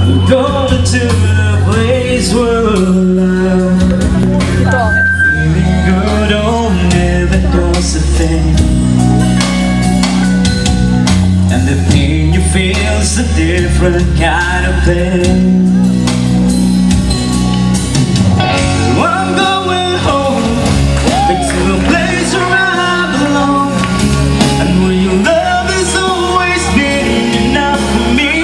Going to the place where love feeling good on never does a thing. And the pain you feel's a different kind of pain. I'm going home, back to the place where I belong, and where your love has always been enough for me.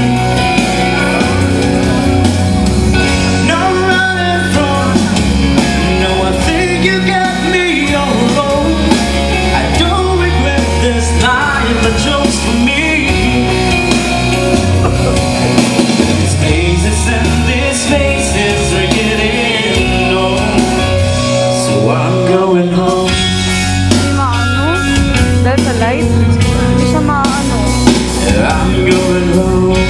No running from, no, I think you got me all wrong. I don't regret this life I chose for me. These places and these faces are getting old, so I'm going home. Hindi maano. Dahil sa light, hindi siya maano. I'm going home.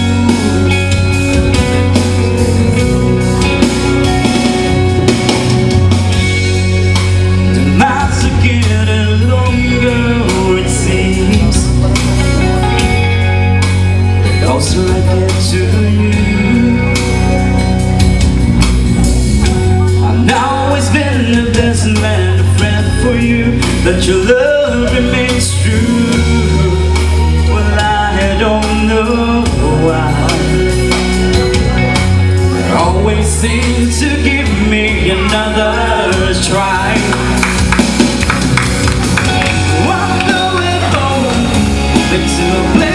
The nights are getting longer, it seems. The closer I get to you, I've always been the best man, a friend for you, that your love remains true. Well, I don't know why it always seems to give me another try. I'm going home, back to a place